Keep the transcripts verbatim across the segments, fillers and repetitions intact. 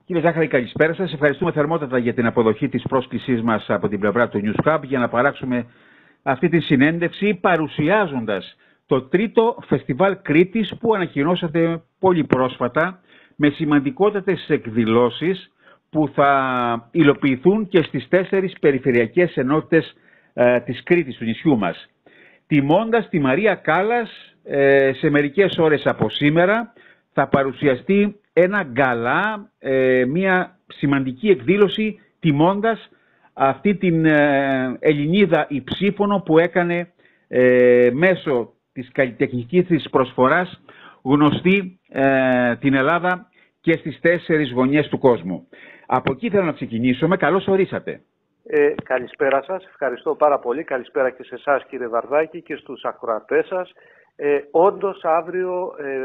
Κύριε Ζάχαρη, καλησπέρα σας. Ευχαριστούμε θερμότατα για την αποδοχή της πρόσκλησής μας από την πλευρά του News Hub για να παράξουμε αυτή τη συνέντευξη παρουσιάζοντας το τρίτο φεστιβάλ Κρήτης που ανακοινώσατε πολύ πρόσφατα με σημαντικότατες εκδηλώσεις που θα υλοποιηθούν και στις τέσσερις περιφερειακές ενότητες ε, της Κρήτης, του νησιού μας. Τιμώντας τη Μαρία Κάλλας, ε, σε μερικές ώρες από σήμερα θα παρουσιαστεί ένα γκαλά, ε, μια σημαντική εκδήλωση τιμώντας αυτή την ε, Ελληνίδα υψήφωνο που έκανε ε, μέσω της καλλιτεχνικής της προσφοράς γνωστή ε, την Ελλάδα και στις τέσσερις γωνιές του κόσμου. Από εκεί θέλω να ξεκινήσουμε. Καλώς ορίσατε. Ε, καλησπέρα σας. Ευχαριστώ πάρα πολύ. Καλησπέρα και σε εσάς, κύριε Βαρδάκη, και στους ακροατές σας. Ε, όντως αύριο, ε,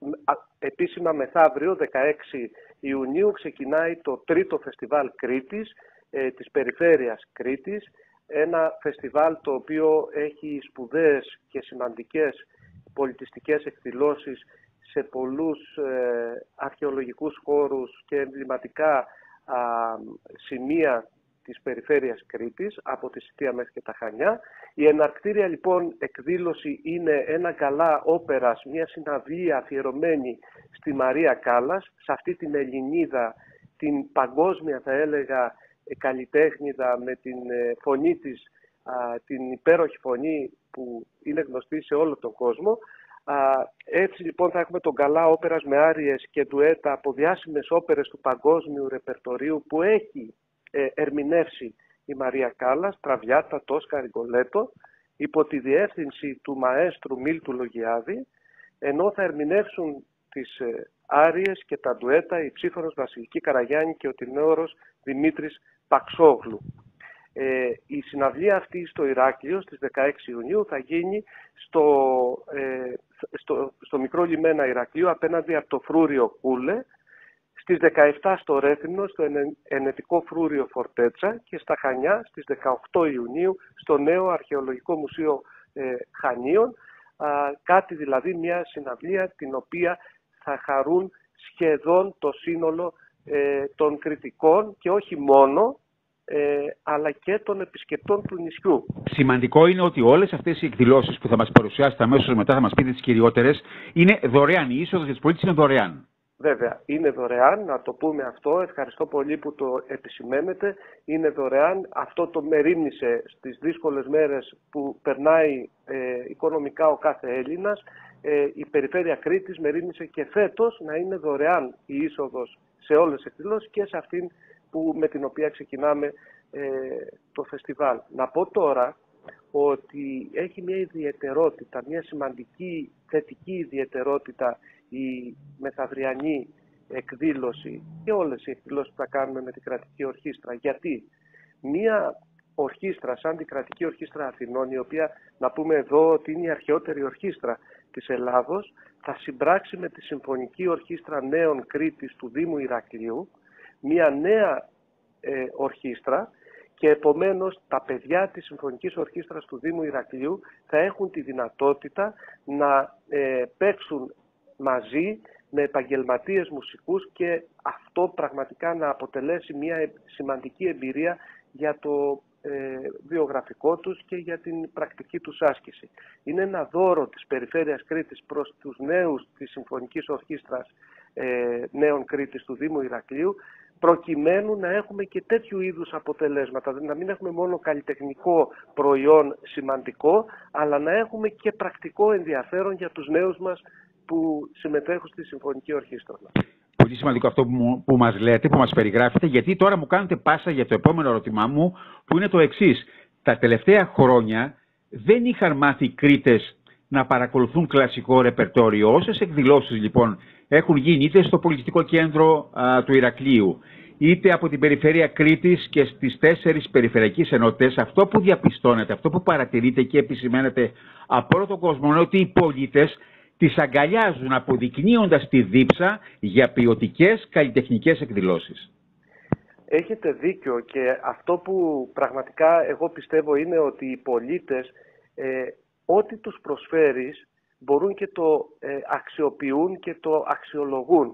επίσημα μεθαύριο, δεκαέξι Ιουνίου, ξεκινάει το τρίτο φεστιβάλ Κρήτης, ε, της περιφέρειας Κρήτης. Ένα φεστιβάλ το οποίο έχει σπουδαίες και σημαντικές πολιτιστικές εκδηλώσεις σε πολλούς ε, αρχαιολογικούς χώρους και εμβληματικά α, σημεία της περιφέρειας Κρήτης, από τη Σιτία μέχρι και τα Χανιά. Η εναρκτήρια λοιπόν εκδήλωση είναι ένα γκαλά όπερας, μια συναυλία αφιερωμένη στη Μαρία Κάλλας, σε αυτή την Ελληνίδα, την παγκόσμια θα έλεγα καλλιτέχνηδα με την φωνή της, την υπέροχη φωνή που είναι γνωστή σε όλο τον κόσμο. Έτσι λοιπόν θα έχουμε τον γκαλά όπερας με άριες και ντουέτα από διάσημες όπερες του παγκόσμιου ρεπερτορίου που έχει ε, ερμηνεύσει η Μαρία Κάλλας, Τραβιάτα, Τόσκα, Ριγκολέτο, υπό τη διεύθυνση του μαέστρου Μίλτου Λογιάδη, ενώ θα ερμηνεύσουν τις ε, άριες και τα ντουέτα η ψήφωνος Βασιλική Καραγιάννη και ο τενόρος Δημήτρης Παξόγλου. Ε, η συναυλία αυτή στο Ηράκλειο στις δεκαέξι Ιουνίου θα γίνει στο, ε, στο, στο μικρό λιμένα Ηρακλείου απέναντι από το φρούριο Κούλε, στις δεκαεπτά στο Ρέθυμνο, στο ενετικό φρούριο Φορτέτσα και στα Χανιά στις δεκαοκτώ Ιουνίου στο νέο Αρχαιολογικό Μουσείο ε, Χανίων, α, κάτι δηλαδή μια συναυλία την οποία θα χαρούν σχεδόν το σύνολο ε, των κριτικών και όχι μόνο, Ε, αλλά και των επισκεπτών του νησιού. Σημαντικό είναι ότι όλες αυτές οι εκδηλώσεις που θα μας παρουσιάσετε αμέσως μετά, θα μας πείτε τις κυριότερες, είναι δωρεάν. Η είσοδος για τους πολίτες είναι δωρεάν. Βέβαια, είναι δωρεάν, να το πούμε αυτό. Ευχαριστώ πολύ που το επισημαίνετε. Είναι δωρεάν. Αυτό το μερίμνησε στις δύσκολες μέρες που περνάει ε, οικονομικά ο κάθε Έλληνας. Ε, η περιφέρεια Κρήτης μερίμνησε και φέτος να είναι δωρεάν η είσοδος σε όλες τις εκδηλώσεις και σε αυτήν που, με την οποία ξεκινάμε ε, το φεστιβάλ. Να πω τώρα ότι έχει μια ιδιαιτερότητα, μια σημαντική θετική ιδιαιτερότητα η μεθαυριανή εκδήλωση και όλες οι εκδηλώσεις που θα κάνουμε με την Κρατική Ορχήστρα. Γιατί μια ορχήστρα σαν την Κρατική Ορχήστρα Αθηνών, η οποία να πούμε εδώ ότι είναι η αρχαιότερη ορχήστρα της Ελλάδος, θα συμπράξει με τη Συμφωνική Ορχήστρα Νέων Κρήτης του Δήμου Ηρακλείου μια νέα ε, ορχήστρα και επομένως τα παιδιά της Συμφωνικής Ορχήστρας του Δήμου Ηρακλείου θα έχουν τη δυνατότητα να ε, παίξουν μαζί με επαγγελματίες μουσικούς και αυτό πραγματικά να αποτελέσει μια σημαντική εμπειρία για το ε, βιογραφικό τους και για την πρακτική τους άσκηση. Είναι ένα δώρο της Περιφέρειας Κρήτης προς τους νέους της Συμφωνικής Ορχήστρας ε, Νέων Κρήτης του Δήμου Ηρακλείου, προκειμένου να έχουμε και τέτοιου είδους αποτελέσματα, δηλαδή να μην έχουμε μόνο καλλιτεχνικό προϊόν σημαντικό, αλλά να έχουμε και πρακτικό ενδιαφέρον για τους νέους μας που συμμετέχουν στη Συμφωνική Ορχήστρα. Πολύ σημαντικό αυτό που, μου, που μας λέτε, που μας περιγράφετε, γιατί τώρα μου κάνετε πάσα για το επόμενο ερώτημά μου, που είναι το εξής. Τα τελευταία χρόνια δεν είχαν μάθει οι Κρήτες να παρακολουθούν κλασικό ρεπερτόριο. Όσες εκδηλώσεις λοιπόν έχουν γίνει είτε στο πολιτιστικό κέντρο α, του Ηρακλείου, είτε από την περιφέρεια Κρήτης και στις τέσσερις περιφερειακές ενότητες, αυτό που διαπιστώνεται, αυτό που παρατηρείτε και επισημαίνεται από όλο τον κόσμο, είναι ότι οι πολίτες τις αγκαλιάζουν αποδεικνύοντας τη δίψα για ποιοτικές καλλιτεχνικές εκδηλώσεις. Έχετε δίκιο και αυτό που πραγματικά εγώ πιστεύω είναι ότι οι πολίτες ε, ό,τι τους προσφέρεις μπορούν και το ε, αξιοποιούν και το αξιολογούν.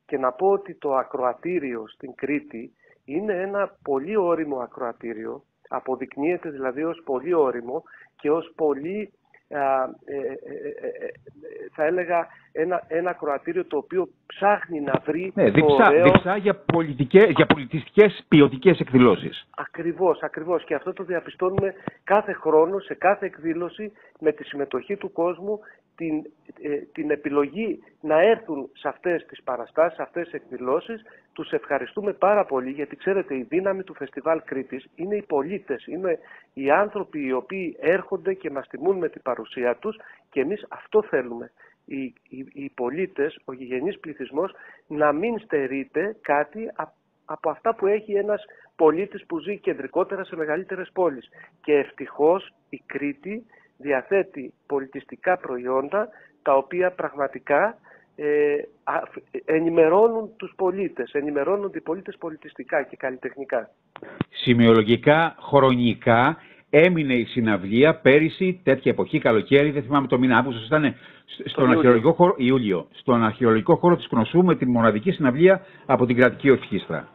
Και να πω ότι το ακροατήριο στην Κρήτη είναι ένα πολύ ώριμο ακροατήριο, αποδεικνύεται δηλαδή ως πολύ ώριμο και ως πολύ, α, ε, ε, ε, ε, θα έλεγα, ένα, ένα ακροατήριο το οποίο ψάχνει να βρει ναι, το διψά, ωραίο... διψά για, πολιτικές, για πολιτιστικές ποιοτικές εκδηλώσεις. Ακριβώς, ακριβώς. Και αυτό το διαπιστώνουμε κάθε χρόνο, σε κάθε εκδήλωση, με τη συμμετοχή του κόσμου, την, ε, την επιλογή να έρθουν σε αυτές τις παραστάσεις, σε αυτές τις εκδηλώσεις. Τους ευχαριστούμε πάρα πολύ, γιατί ξέρετε, η δύναμη του Φεστιβάλ Κρήτης είναι οι πολίτες, είναι οι άνθρωποι οι οποίοι έρχονται και μας τιμούν με την παρουσία τους, και εμείς αυτό θέλουμε. Οι, οι, οι πολίτες, ο γηγενής πληθυσμός, να μην στερείται κάτι από από αυτά που έχει ένας πολίτης που ζει κεντρικότερα σε μεγαλύτερες πόλεις. Και ευτυχώς η Κρήτη διαθέτει πολιτιστικά προϊόντα τα οποία πραγματικά ε, ενημερώνουν τους πολίτες, ενημερώνουν οι πολίτες πολιτιστικά και καλλιτεχνικά. Σημειολογικά, χρονικά, έμεινε η συναυλία πέρυσι, τέτοια εποχή, καλοκαίρι, δεν θυμάμαι το μήνα Αύγουστο, ήταν στον αρχαιολογικό χώρο, Ιούλιο, στον αρχαιολογικό χώρο της Κνωσού, με τη μοναδική συναυλία από την Κρατική Ορχήστρα.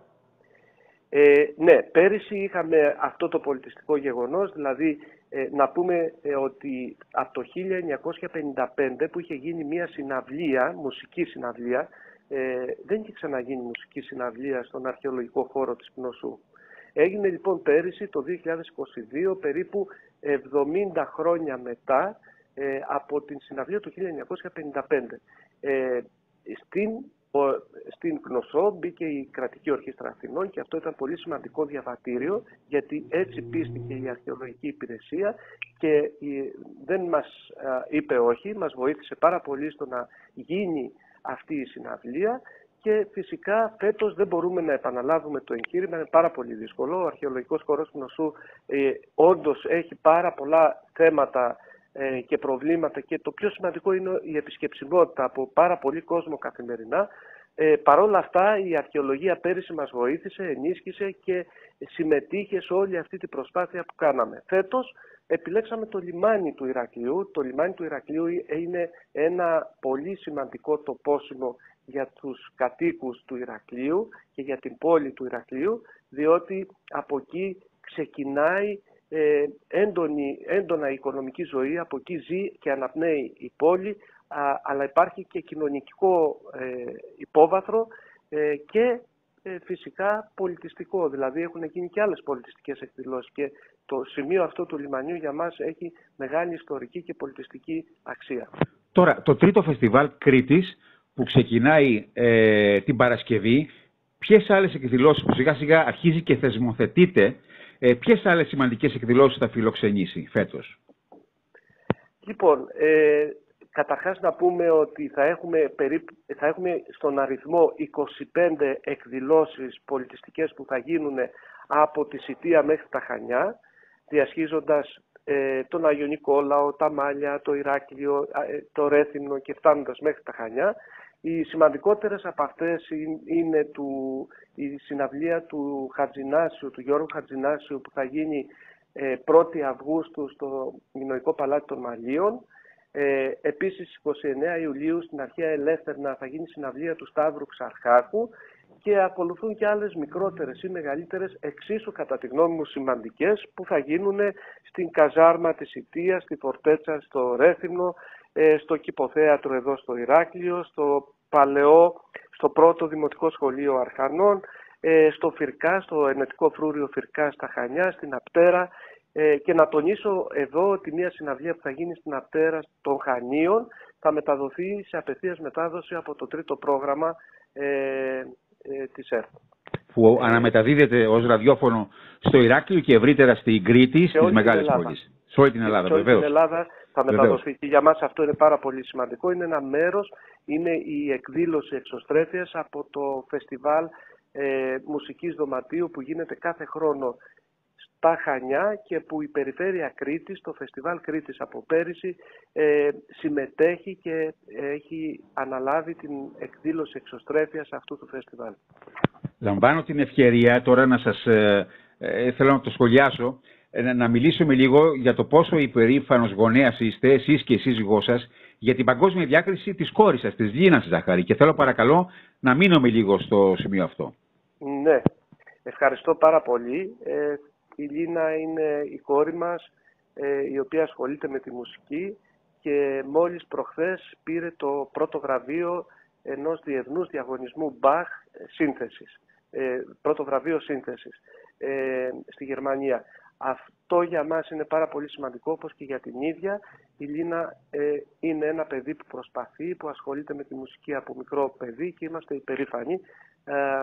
Ε, ναι, πέρυσι είχαμε αυτό το πολιτιστικό γεγονός, δηλαδή ε, να πούμε ε, ότι από το χίλια εννιακόσια πενήντα πέντε που είχε γίνει μια συναυλία, μουσική συναυλία, ε, δεν είχε ξαναγίνει μουσική συναυλία στον αρχαιολογικό χώρο της Κνωσού. Έγινε λοιπόν πέρυσι το δύο χιλιάδες είκοσι δύο, περίπου εβδομήντα χρόνια μετά ε, από την συναυλία του χίλια εννιακόσια πενήντα πέντε. Ε, στην Στην Κνωσό μπήκε η Κρατική Ορχήστρα Αθηνών και αυτό ήταν πολύ σημαντικό διαβατήριο, γιατί έτσι πίστηκε η αρχαιολογική υπηρεσία και δεν μας είπε όχι, μας βοήθησε πάρα πολύ στο να γίνει αυτή η συναυλία. Και φυσικά φέτος δεν μπορούμε να επαναλάβουμε το εγχείρημα, είναι πάρα πολύ δύσκολο. Ο αρχαιολογικός χώρος Κνωσού ε, όντως έχει πάρα πολλά θέματα ε, και προβλήματα, και το πιο σημαντικό είναι η επισκεψιμότητα από πάρα πολύ κόσμο καθημερινά. Ε, Παρ' όλα αυτά η αρχαιολογία πέρυσι μας βοήθησε, ενίσχυσε και συμμετείχε σε όλη αυτή την προσπάθεια που κάναμε. Φέτος επιλέξαμε το λιμάνι του Ηρακλείου. Το λιμάνι του Ηρακλείου είναι ένα πολύ σημαντικό τοπόσιμο για τους κατοίκους του Ηρακλείου και για την πόλη του Ηρακλείου, διότι από εκεί ξεκινάει ε, έντονη, έντονα η οικονομική ζωή, από εκεί ζει και αναπνέει η πόλη, α, αλλά υπάρχει και κοινωνικό ε, υπόβαθρο ε, και ε, φυσικά πολιτιστικό, δηλαδή έχουν γίνει και άλλες πολιτιστικές εκδηλώσεις και το σημείο αυτό του λιμανιού για μας έχει μεγάλη ιστορική και πολιτιστική αξία. Τώρα, το τρίτο φεστιβάλ Κρήτης που ξεκινάει ε, την Παρασκευή, ποιες άλλες εκδηλώσεις που σιγά σιγά αρχίζει και θεσμοθετείται, ε, ποιες άλλες σημαντικές εκδηλώσεις θα φιλοξενήσει φέτος? Λοιπόν, ε, καταρχάς να πούμε ότι θα έχουμε, περίπου, θα έχουμε στον αριθμό είκοσι πέντε εκδηλώσεις πολιτιστικές που θα γίνουν από τη Σιτία μέχρι τα Χανιά, διασχίζοντας ε, τον Άγιο Νικόλαο, τα Μάλια, το Ηράκλειο, ε, το Ρέθυμνο και φτάνοντας μέχρι τα Χανιά. Οι σημαντικότερες από αυτές είναι του, η συναυλία του Χατζηνάσιου, του Γιώργου Χατζηνάσιου, που θα γίνει ε, πρώτη Αυγούστου στο Μινωικό Παλάτι των Μαλίων. Ε, επίσης, εικοστή ενάτη Ιουλίου στην Αρχαία Ελεύθερνα θα γίνει συναυλία του Σταύρου Ξαρχάκου και ακολουθούν και άλλες μικρότερες ή μεγαλύτερες, εξίσου κατά τη γνώμη μου σημαντικές, που θα γίνουν στην Καζάρμα της Σιτίας, στη Φορτέτσα, στο Ρέθυμνο, στο Κηποθέατρο εδώ στο Ηράκλειο, στο Παλαιό, στο πρώτο Δημοτικό Σχολείο Αρχανών, στο Φυρκά, στο Ενετικό Φρούριο Φυρκά στα Χανιά, στην Απτέρα. Και να τονίσω εδώ ότι μια συναυλία που θα γίνει στην Απτέρα των Χανίων θα μεταδοθεί σε απευθείας μετάδοση από το τρίτο πρόγραμμα ε, ε, της ΕΡΤ. Που αναμεταδίδεται ως ραδιόφωνο στο Ηράκλειο και ευρύτερα στην Κρήτη, στις μεγάλες πόλεις. Σε όλη την Ελλάδα, σε όλη βεβαίως. την Ελλάδα θα μεταδοθεί. Και για μας αυτό είναι πάρα πολύ σημαντικό. Είναι ένα μέρος, είναι η εκδήλωση εξωστρέφειας από το φεστιβάλ ε, μουσικής δωματίου που γίνεται κάθε χρόνο στα Χανιά και που η Περιφέρεια Κρήτης, το Φεστιβάλ Κρήτης από πέρυσι, ε, συμμετέχει και έχει αναλάβει την εκδήλωση εξωστρέφειας αυτού του φεστιβάλ. Λαμβάνω την ευκαιρία τώρα να σας, ε, ε, θέλω να το σχολιάσω, ε, να μιλήσουμε λίγο για το πόσο υπερήφανος γονέας είστε εσείς και η σύζυγός σας για την παγκόσμια διάκριση της κόρης σας, της Λίνας, Ζάχαρη. Και θέλω παρακαλώ να μείνουμε λίγο στο σημείο αυτό. Ναι, ευχαριστώ πάρα πολύ. Ε, η Λίνα είναι η κόρη μας, ε, η οποία ασχολείται με τη μουσική και μόλις προχθές πήρε το πρώτο βραβείο ενός διεθνούς διαγωνισμού Bach σύνθεσης. Ε, πρώτο βραβείο σύνθεσης ε, στη Γερμανία. Αυτό για μας είναι πάρα πολύ σημαντικό, όπως και για την ίδια. Η Λίνα ε, είναι ένα παιδί που προσπαθεί, που ασχολείται με τη μουσική από μικρό παιδί και είμαστε υπερήφανοι ε, ε,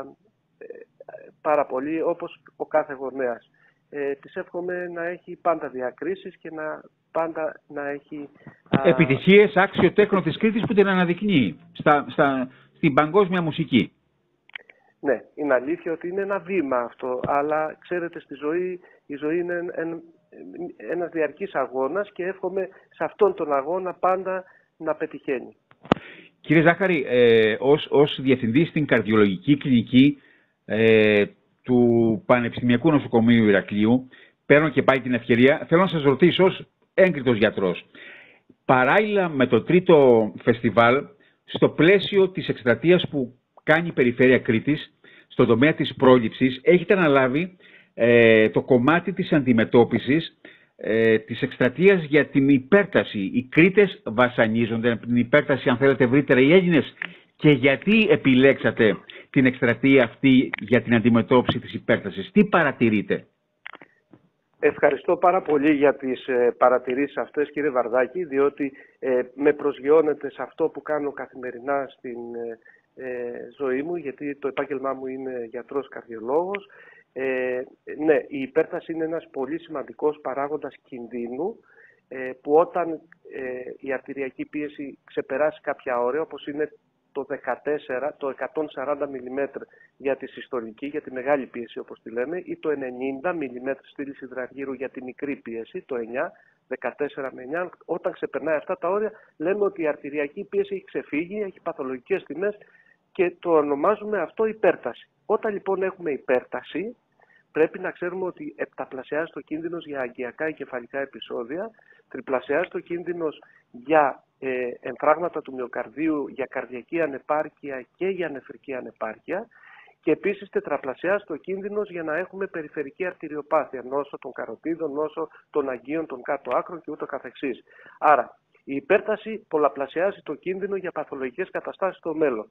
πάρα πολύ, όπως ο κάθε γονέας. Ε, της εύχομαι να έχει πάντα διακρίσεις και να πάντα να έχει... Α... επιτυχίες, άξιο τέκνο της Κρήτης που την αναδεικνύει στα, στα, στην παγκόσμια μουσική. Ναι, είναι αλήθεια ότι είναι ένα βήμα αυτό, αλλά ξέρετε, στη ζωή, η ζωή είναι ένα, ένας διαρκής αγώνας και εύχομαι σε αυτόν τον αγώνα πάντα να πετυχαίνει. Κύριε Ζάχαρη, ε, ως, ως διευθυντής στην καρδιολογική κλινική ε, του Πανεπιστημιακού Νοσοκομείου Ηρακλείου, παίρνω και πάλι την ευκαιρία, θέλω να σας ρωτήσω ως έγκριτος γιατρός, παράλληλα με το τρίτο φεστιβάλ, στο πλαίσιο της εκστρατείας που κάνει η Περιφέρεια Κρήτης, στον τομέα της πρόληψης, έχετε αναλάβει ε, το κομμάτι της αντιμετώπισης ε, της εκστρατείας για την υπέρταση. Οι Κρήτες βασανίζονται από την υπέρταση, αν θέλετε ευρύτερα, οι Έλληνες. Και γιατί επιλέξατε την εκστρατεία αυτή για την αντιμετώπιση της υπέρτασης? Τι παρατηρείτε? Ευχαριστώ πάρα πολύ για τις ε, παρατηρήσεις αυτές, κύριε Βαρδάκη, διότι ε, με προσγειώνετε σε αυτό που κάνω καθημερινά στην ε, ε, ζωή μου, γιατί το επάγγελμά μου είναι γιατρός καρδιολόγος. Ε, ναι, η υπέρταση είναι ένας πολύ σημαντικός παράγοντας κινδύνου, ε, που όταν ε, η αρτηριακή πίεση ξεπεράσει κάποια όρια, όπως είναι το δεκατέσσερα, το εκατόν σαράντα μιλιμέτρ για τη συστολική, για τη μεγάλη πίεση όπως τη λέμε, ή το ενενήντα μιλιμέτρ στήλης υδραργύρου για τη μικρή πίεση, το εννιά, δεκατέσσερα με εννιά, όταν ξεπερνάει αυτά τα όρια λέμε ότι η αρτηριακή πίεση έχει ξεφύγει, έχει παθολογικές τιμές και το ονομάζουμε αυτό υπέρταση. Όταν λοιπόν έχουμε υπέρταση, πρέπει να ξέρουμε ότι επταπλασιάζει το κίνδυνος για αγκιακά εγκεφαλικά επεισόδια, τριπλασιάζει το κίνδυνος για ε, εμφράγματα του μυοκαρδίου, για καρδιακή ανεπάρκεια και για νεφρική ανεπάρκεια και επίσης τετραπλασιάζει το κίνδυνος για να έχουμε περιφερική αρτηριοπάθεια, νόσο των καροτίδων, νόσο των αγκίων, των κάτω άκρων και ούτω καθεξής. Άρα, η υπέρταση πολλαπλασιάζει το κίνδυνο για παθολογικές καταστάσεις στο μέλλον.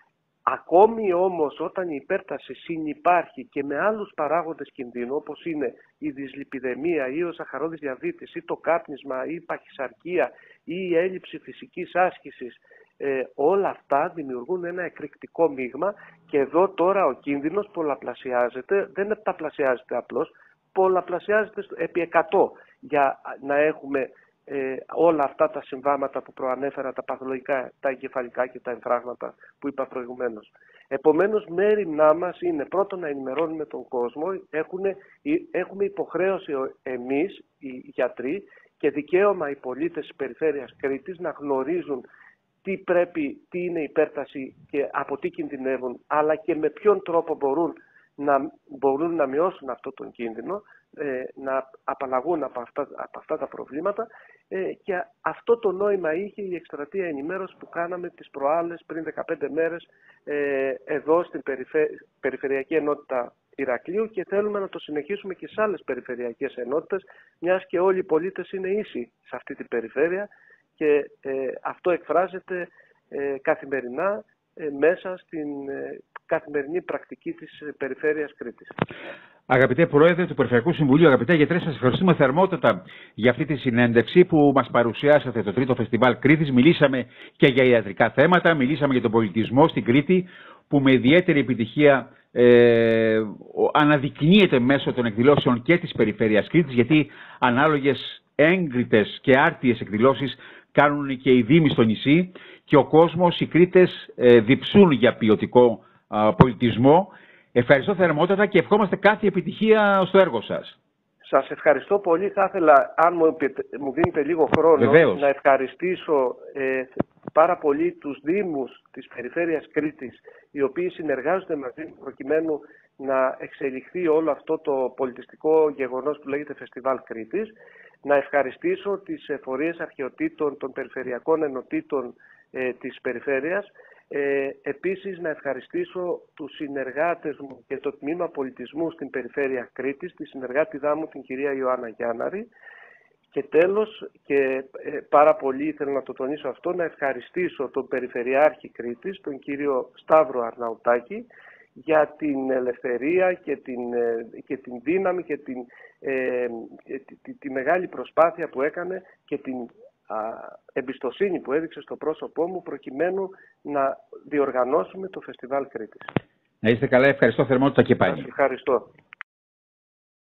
Ακόμη όμως όταν η υπέρταση συνυπάρχει και με άλλους παράγοντες κινδύνου, όπως είναι η δυσλιπιδεμία ή ο σαχαρόδης διαβήτης ή το κάπνισμα ή η παχυσαρκία ή η έλλειψη φυσικής άσκησης, ε, όλα αυτά δημιουργούν ένα εκρηκτικό μείγμα και εδώ τώρα ο κίνδυνος πολλαπλασιάζεται, δεν επταπλασιάζεται απλώς, πολλαπλασιάζεται επί εκατό για να έχουμε Ε, όλα αυτά τα συμβάματα που προανέφερα, τα παθολογικά, τα εγκεφαλικά και τα εμφράγματα που είπα προηγουμένως. Επομένως, μέρημνά μας είναι πρώτον να ενημερώνουμε τον κόσμο, έχουμε, έχουμε υποχρέωση εμείς οι γιατροί και δικαίωμα οι πολίτες της περιφέρειας Κρήτης να γνωρίζουν τι πρέπει, τι είναι υπέρταση και από τι κινδυνεύουν, αλλά και με ποιον τρόπο μπορούν να, μπορούν να μειώσουν αυτό τον κίνδυνο, ε, να απαλλαγούν από αυτά, από αυτά τα προβλήματα ε, και αυτό το νόημα είχε η εκστρατεία ενημέρωση που κάναμε τις προάλλες πριν δεκαπέντε μέρες ε, εδώ στην περιφε... Περιφερειακή Ενότητα Ηρακλείου και θέλουμε να το συνεχίσουμε και σε άλλες περιφερειακές ενότητες, μιας και όλοι οι πολίτες είναι ίσοι σε αυτή την περιφέρεια και ε, αυτό εκφράζεται ε, καθημερινά ε, μέσα στην ε, καθημερινή πρακτική της Περιφέρειας Κρήτης. Αγαπητέ Πρόεδρε του Περιφερειακού Συμβουλίου, αγαπητέ γιατρέ, σας ευχαριστούμε θερμότατα για αυτή τη συνέντευξη που μας παρουσιάσατε το τρίτο Φεστιβάλ Κρήτης. Μιλήσαμε και για ιατρικά θέματα, μιλήσαμε για τον πολιτισμό στην Κρήτη, που με ιδιαίτερη επιτυχία ε, αναδεικνύεται μέσω των εκδηλώσεων και της Περιφέρειας Κρήτης, γιατί ανάλογες έγκριτες και άρτιες εκδηλώσεις κάνουν και οι δήμοι στο νησί και ο κόσμος, οι Κρήτες ε, διψούν για ποιοτικό ε, πολιτισμό. Ευχαριστώ θερμότατα και ευχόμαστε κάθε επιτυχία στο έργο σας. Σας ευχαριστώ πολύ. Θα ήθελα, αν μου, μου δίνετε λίγο χρόνο, Βεβαίως, να ευχαριστήσω ε, πάρα πολύ τους Δήμους της Περιφέρειας Κρήτης, οι οποίοι συνεργάζονται μαζί μου προκειμένου να εξελιχθεί όλο αυτό το πολιτιστικό γεγονός που λέγεται Φεστιβάλ Κρήτης. Να ευχαριστήσω τις φορείες αρχαιοτήτων των περιφερειακών ενωτήτων ε, της περιφέρειας. Ε, επίσης να ευχαριστήσω τους συνεργάτες μου και το Τμήμα Πολιτισμού στην Περιφέρεια Κρήτης, τη συνεργάτηδά μου την κυρία Ιωάννα Γιάνναρη. Και τέλος, και ε, πάρα πολύ θέλω να το τονίσω αυτό, να ευχαριστήσω τον Περιφερειάρχη Κρήτης, τον κύριο Σταύρο Αρναουτάκη, για την ελευθερία και την, ε, και την δύναμη και την, ε, τη, τη, τη μεγάλη προσπάθεια που έκανε και την α, εμπιστοσύνη που έδειξε στο πρόσωπό μου προκειμένου να διοργανώσουμε το Φεστιβάλ Κρήτης. Να είστε καλά, ευχαριστώ θερμότητα και πάλι. Σας ευχαριστώ.